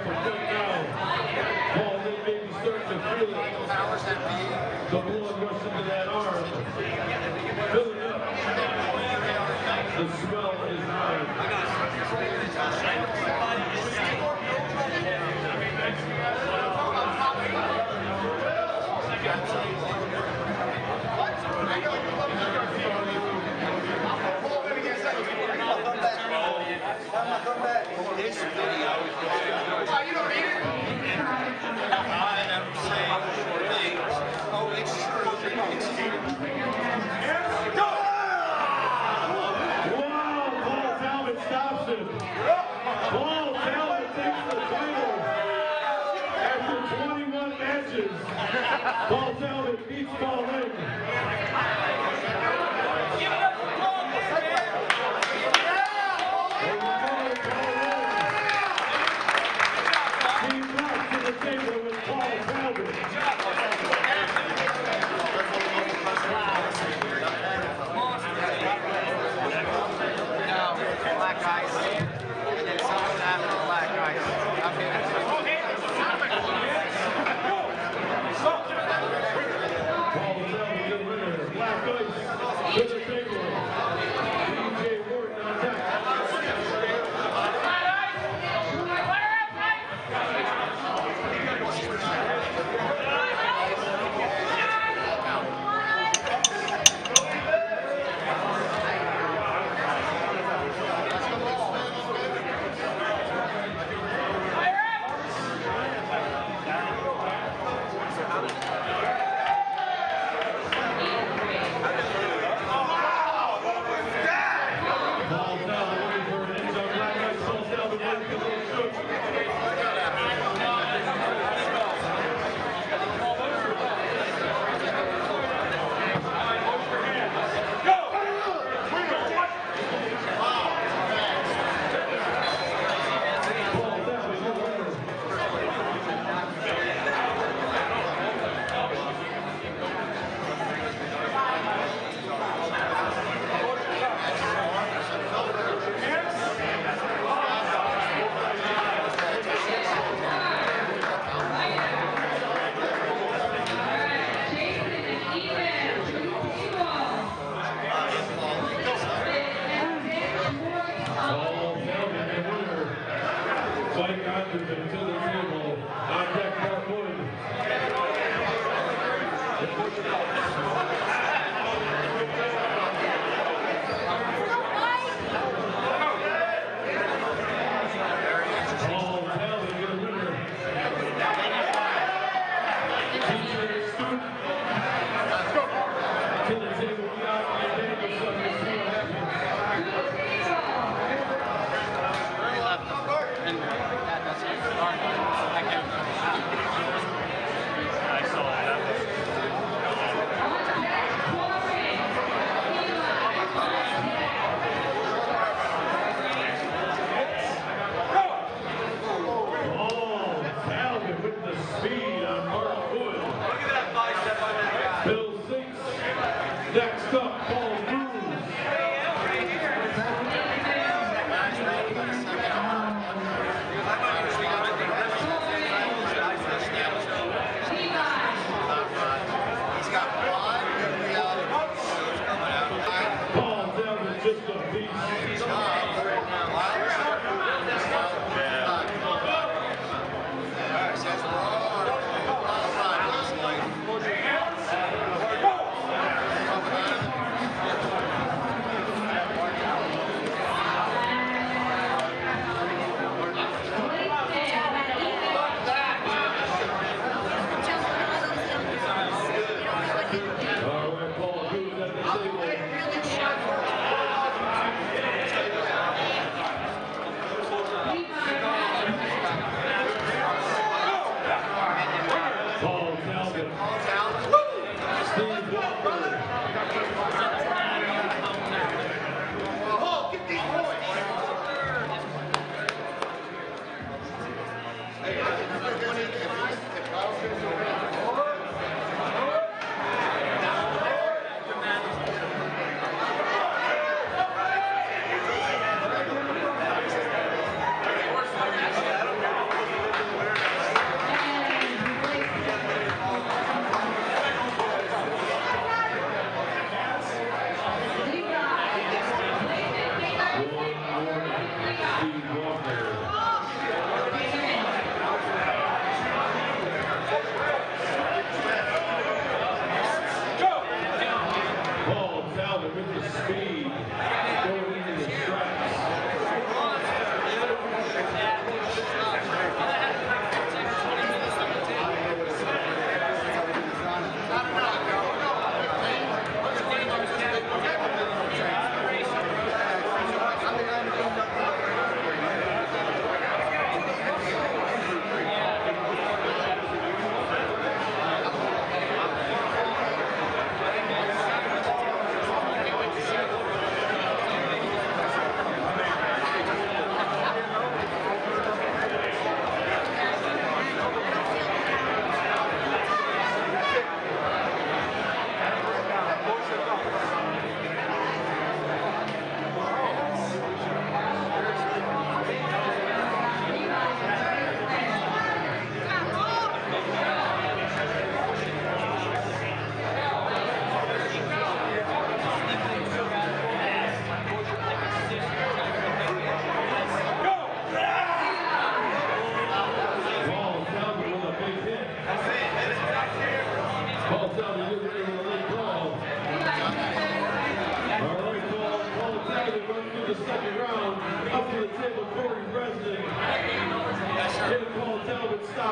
the foot now. Paul then maybe starting to feel it. The blood rush into that arm. Filling up. The swell in his arm. This video is you don't read it? I am saying things. Oh, it's true. Wow, Paul Talbott stops him. Paul Talbott takes the title. After 21 matches, Paul Talbott beats Paul Lynn. Give it up for Paul, man! He brought to the table with Paul Talbot. Black ice, and then something after the black ice. Paul Talbot, the winner. Black ice to the table. DJ Wharton on deck. Fight Anderson to the table. On deck, Mark Wood. Paul Talbott, your winner. DJ Stewart. To the table, we got my neighbors on this one. I saw that.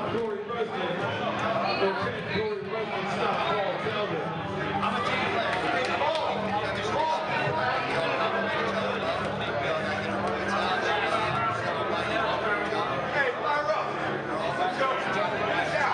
stop Corey Preston. Or 10, Corey Preston stop Paul Talbott. I'm a team player. Hey, Paul. Just Paul. Hey, fire up. Let's go. Watch out.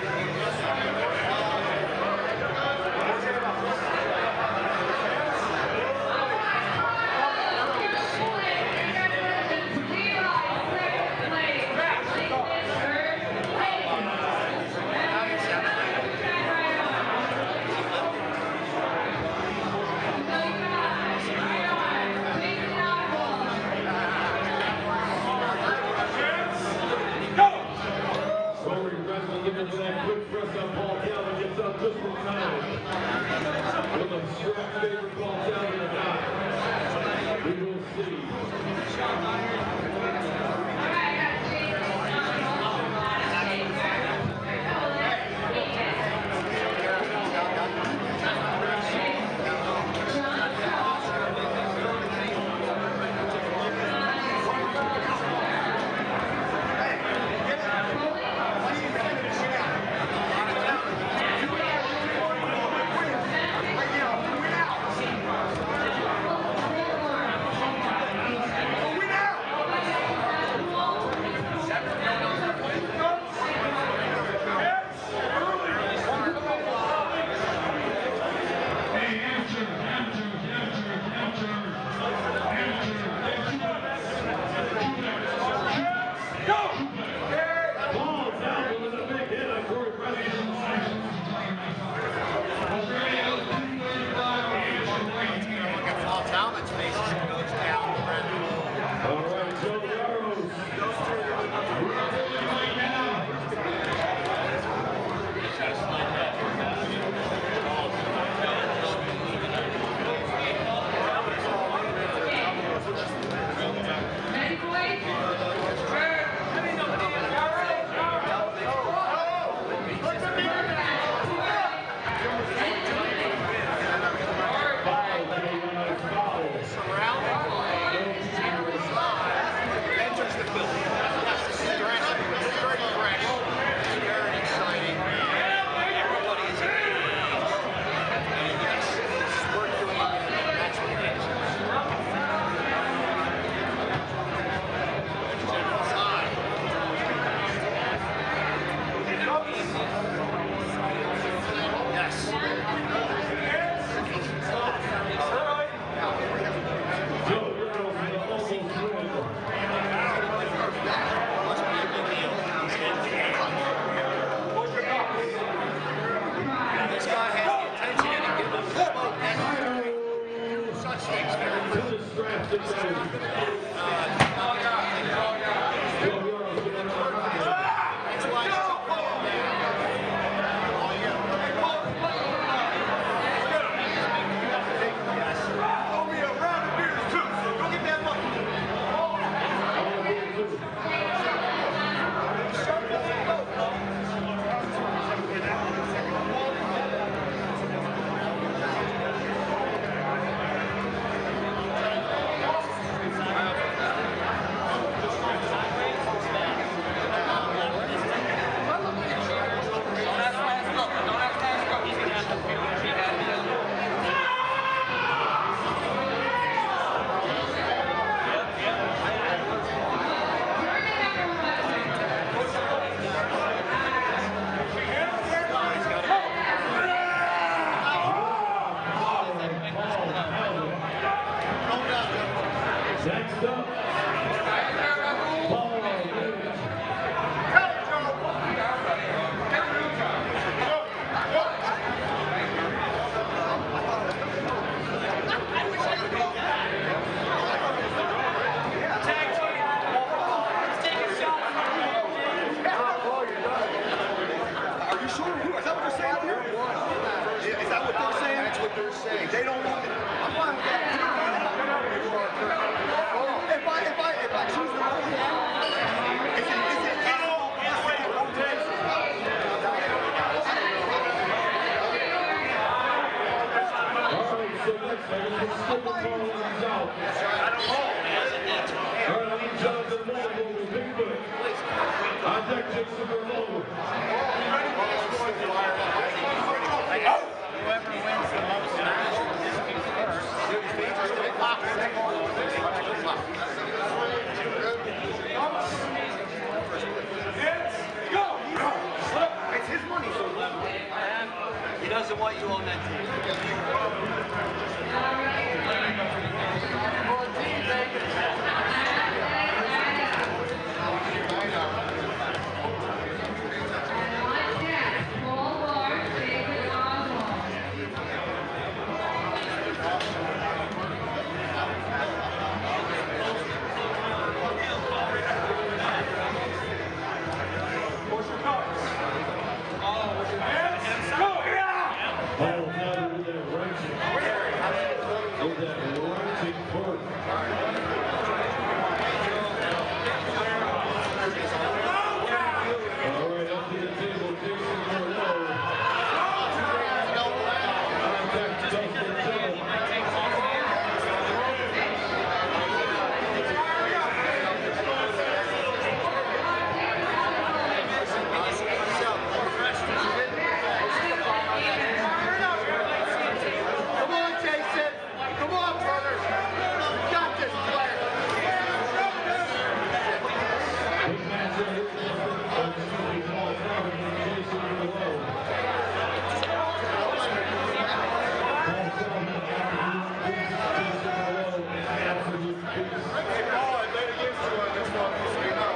Corey Preston looking for that quick press on Paul Talbott, gets up just in time. Will a strap favor Paul Talbott or not? We will see. Paul Talbott with a big hit on Corey Preston. Look at Paul Talbot's face as it goes down. All right, Joe Yaros. Enters the building. Yes, this is aggressive. This is very fresh. It's very exciting. Everybody is engaged. And yes, this is worth doing. That's what it is. Inside. Yes. Joe Yaros with a almost win. Must be a big deal. This guy has the attention and he gives him the smoke. That's such things there. To the strap to go. Joe Yaros getting on the right. That's why he's so calm down. Oh, yeah. Yes. Owe me a round of beers, too, so go get that money. Next up, Paul Talbott. Are you sure? Is that what they're saying here? Is that what they're saying? That's what they're saying. They don't want it. I'm fine with that. If I choose the wrong one, is On Contact Jason Merlot. Whoever wins the most matches first. It's his money, so He doesn't want you on that team. Paul Talbott with that wrenching. With that wrenching push. All right, up to the table, Jason Merlot. Contact Justin Tillman. Come on, Jason. Come on, brother. You got this, player. Big match right here. Paul Talbott and Jason Merlot. Paul Talbott absolute beast. Hey, Paul, I bet against you on this one. So you know.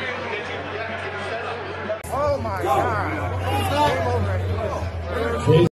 Oh my God.